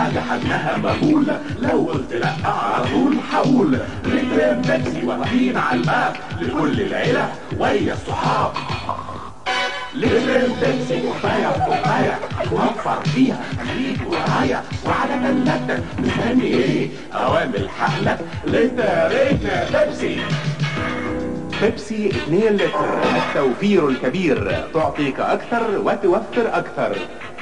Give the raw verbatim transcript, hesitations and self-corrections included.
حاجة حجمها مهول، لو قلت لا على طول حول. لترين بيبسي واقفين على الباب لكل العيلة ويا الصحاب. لترين بيبسي كوباية كوباية توفر فيها خليك ورايا، وعلى ملتك مستني ايه؟ اوامر حقلك لترين بيبسي. بيبسي اتنين لتر، التوفير الكبير، تعطيك أكثر وتوفر أكثر.